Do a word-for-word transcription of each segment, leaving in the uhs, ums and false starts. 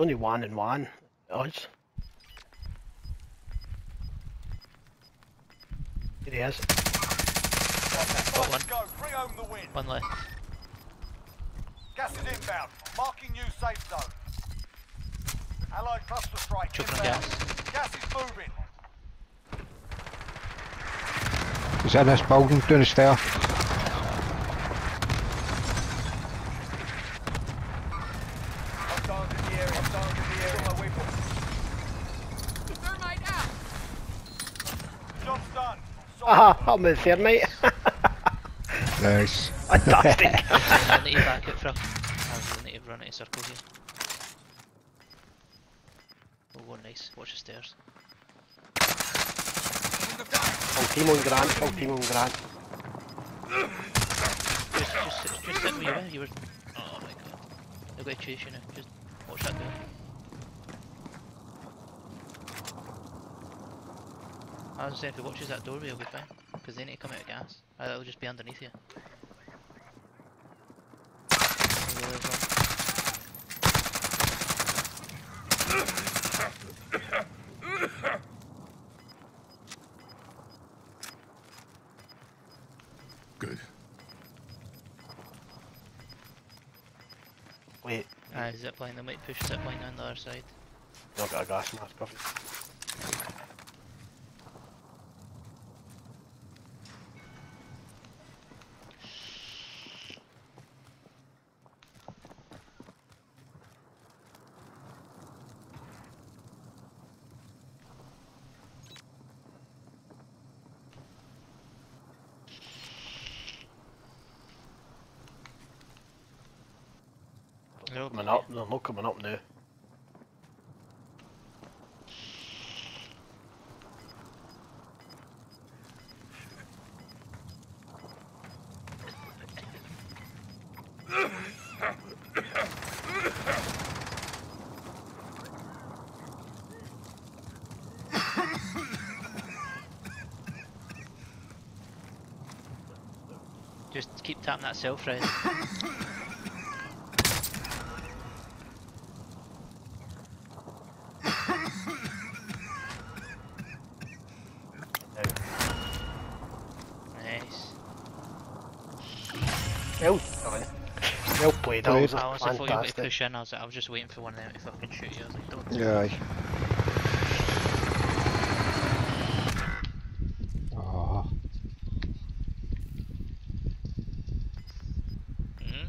only one and one. Odds. Here he is. Got one. Go. Bring home the win. One left. Gas is inbound. Marking new safe zone. Allied cluster strike Chucking inbound. gas. Gas is moving. He's in this building, down the stair. Hostiles in the area. Hostiles in the area. My weapon. Thermite out. Job's done. Aha, I'm the thermite. Nice. Fantastic. I'll need to back it from. I'll need to run it in circle here. Oh, nice. Watch the stairs. Full team on Grant, full team on Grant. Just, just, just sit where you were. You were. Oh my god. They're going to chase you now. Just watch that guy. I was saying if he watches that doorway, he'll be fine. Because they need to come out of gas. Uh, that'll just be underneath you. Good. Wait, Ah, zipline. They might push zipline on the other side. I've got a gas mask, perfect. Nope. Coming up, they're not coming up now. Just keep tapping that self right. Nice. Well done. Well played, that was I honestly thought you were going to fantastic. push in. I was, I was just waiting for one of them to fucking shoot you. I was like, don't. Yeah. Aye. Oh, Mm-hmm.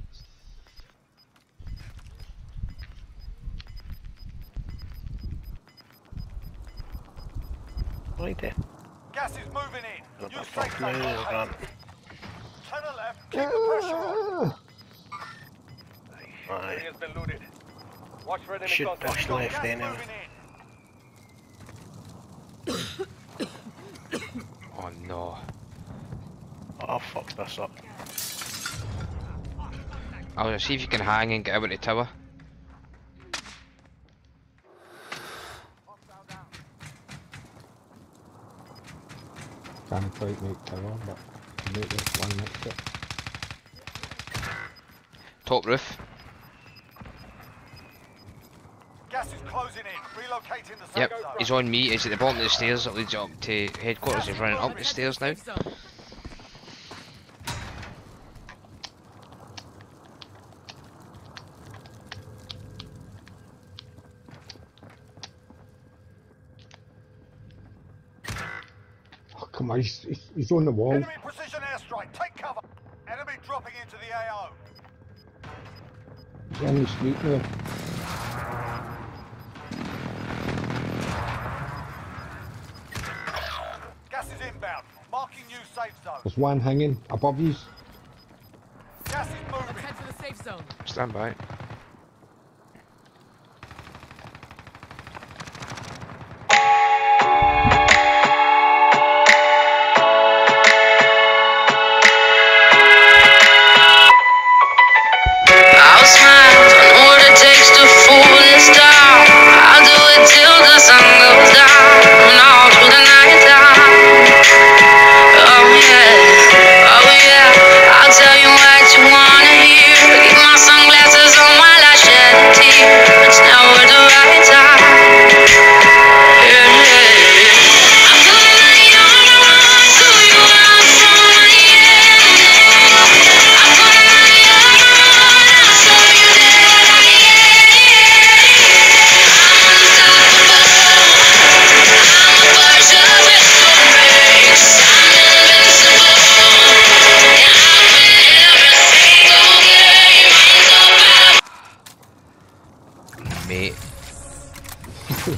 Right there. Gas is moving in. Got New the safe fuck zone now, Grant. located. To the left. Keep the pressure on. Aye. Has been looted. Watch for enemy Should contact. push Got left gas anyway. moving in. oh no. Oh, fuck this up. I was gonna see if you can hang and get out of the tower. Can't quite make tower, but make this one next to it. Top roof. Gas is closing in. Relocating the safe Yep, zone. he's on me. He's at the bottom of the stairs that leads up to headquarters. He's running up the stairs now. Safe zone. Oh, come on, he's, he's, he's on the wall. Enemy precision airstrike. Take cover. Enemy dropping into the A O. He's in the street there. Gas is inbound. Marking new safe zone. There's one hanging above you. Gas is Let's moving. head to the safe zone. Stand by. I'll smile, I know what it takes to fool this town. I'll do it till the sun goes down, and all through the night time. Oh yeah, oh yeah, I'll tell you what you wanna hear. Keep my sunglasses on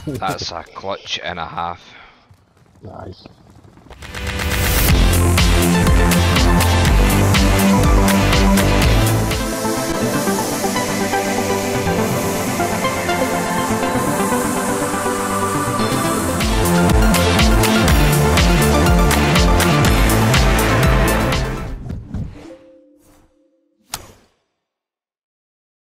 That's a clutch and a half. Nice.